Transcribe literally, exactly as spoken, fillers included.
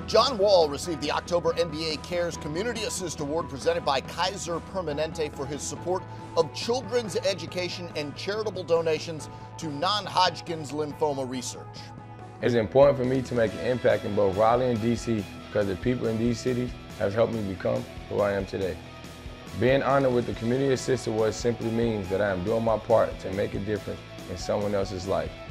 John Wall received the October N B A Cares Community Assist Award presented by Kaiser Permanente for his support of children's education and charitable donations to non-Hodgkin's lymphoma research. It's important for me to make an impact in both Raleigh and D C because the people in these cities have helped me become who I am today. Being honored with the Community Assist Award simply means that I am doing my part to make a difference in someone else's life.